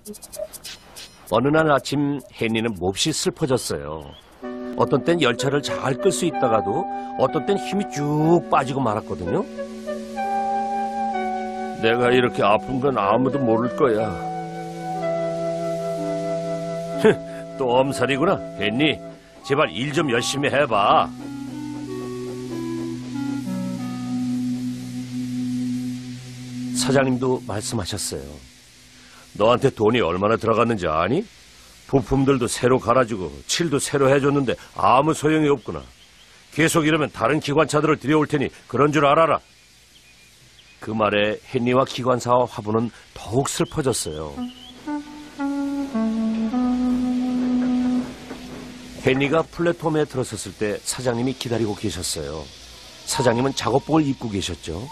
어느 날 아침 헨리는 몹시 슬퍼졌어요. 어떤 땐 열차를 잘 끌 수 있다가도 어떤 땐 힘이 쭉 빠지고 말았거든요. 내가 이렇게 아픈 건 아무도 모를 거야. 또 엄살이구나. 헨리, 제발 일 좀 열심히 해봐. 사장님도 말씀하셨어요. 너한테 돈이 얼마나 들어갔는지 아니? 부품들도 새로 갈아주고 칠도 새로 해줬는데 아무 소용이 없구나. 계속 이러면 다른 기관차들을 들여올 테니 그런 줄 알아라. 그 말에 헨리와 기관사와 화부는 더욱 슬퍼졌어요. 헨리가 플랫폼에 들어섰을 때 사장님이 기다리고 계셨어요. 사장님은 작업복을 입고 계셨죠.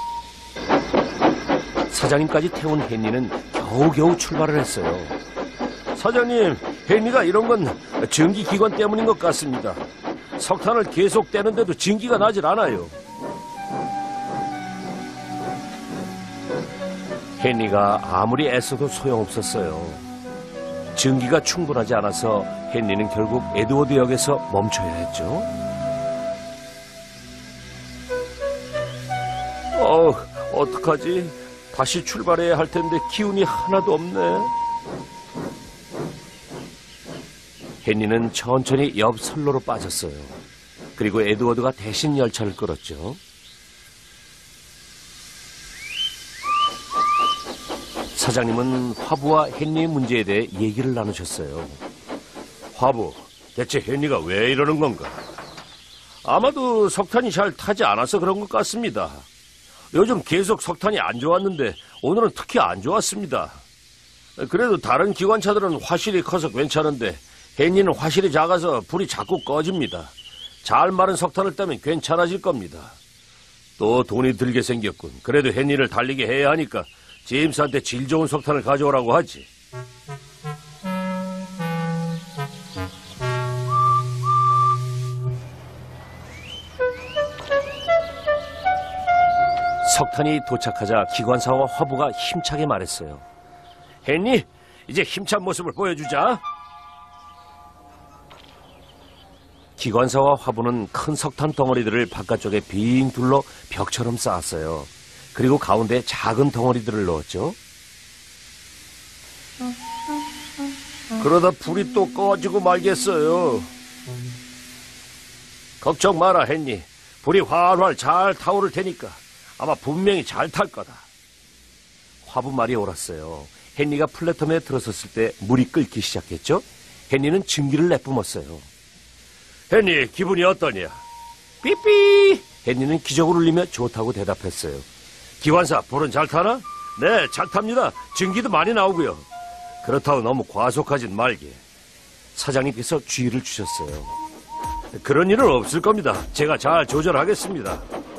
사장님까지 태운 헨리는 겨우겨우 출발을 했어요. 사장님, 헨리가 이런 건 전기기관 때문인 것 같습니다. 석탄을 계속 떼는데도 전기가 나질 않아요. 헨리가 아무리 애써도 소용없었어요. 전기가 충분하지 않아서 헨리는 결국 에드워드 역에서 멈춰야 했죠. 어떡하지? 다시 출발해야 할 텐데 기운이 하나도 없네. 헨리는 천천히 옆 선로로 빠졌어요. 그리고 에드워드가 대신 열차를 끌었죠. 사장님은 화부와 헨리의 문제에 대해 얘기를 나누셨어요. 화부, 대체 헨리가 왜 이러는 건가? 아마도 석탄이 잘 타지 않아서 그런 것 같습니다. 요즘 계속 석탄이 안 좋았는데 오늘은 특히 안 좋았습니다. 그래도 다른 기관차들은 화실이 커서 괜찮은데 헨리는 화실이 작아서 불이 자꾸 꺼집니다. 잘 마른 석탄을 따면 괜찮아질 겁니다. 또 돈이 들게 생겼군. 그래도 헨리를 달리게 해야 하니까 제임스한테 질 좋은 석탄을 가져오라고 하지. 석탄이 도착하자 기관사와 화부가 힘차게 말했어요. 헨리, 이제 힘찬 모습을 보여주자. 기관사와 화부는 큰 석탄 덩어리들을 바깥쪽에 빙 둘러 벽처럼 쌓았어요. 그리고 가운데 작은 덩어리들을 넣었죠. 그러다 불이 또 꺼지고 말겠어요. 걱정 마라, 헨리. 불이 활활 잘 타오를 테니까 아마 분명히 잘 탈 거다. 화부 말이 옳았어요. 헨리가 플랫폼에 들어섰을 때 물이 끓기 시작했죠. 헨리는 증기를 내뿜었어요. 헨리, 기분이 어떠냐? 삐삐! 헨리는 기적을 울리며 좋다고 대답했어요. 기관사, 불은 잘 타나? 네, 잘 탑니다. 증기도 많이 나오고요. 그렇다고 너무 과속하진 말게. 사장님께서 주의를 주셨어요. 그런 일은 없을 겁니다. 제가 잘 조절하겠습니다.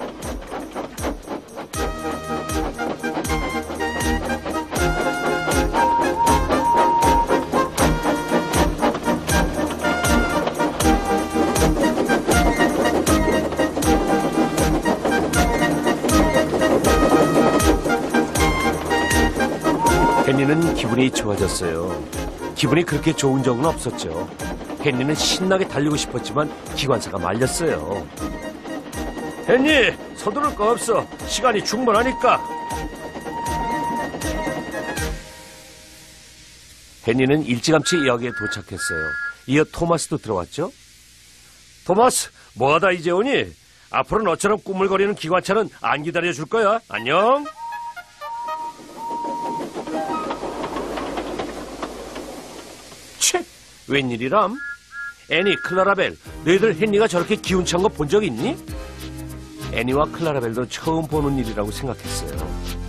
헨리는 기분이 좋아졌어요. 기분이 그렇게 좋은 적은 없었죠. 헨리는 신나게 달리고 싶었지만 기관사가 말렸어요. 헨리, 서두를 거 없어. 시간이 충분하니까. 헨리는 일찌감치 역에 도착했어요. 이어 토마스도 들어왔죠. 토마스, 뭐하다 이제 오니? 앞으로 너처럼 꾸물거리는 기관차는 안 기다려줄 거야. 안녕. 웬일이람? 애니, 클라라벨, 너희들 헨리가 저렇게 기운찬 거 본 적 있니? 애니와 클라라벨도 처음 보는 일이라고 생각했어요.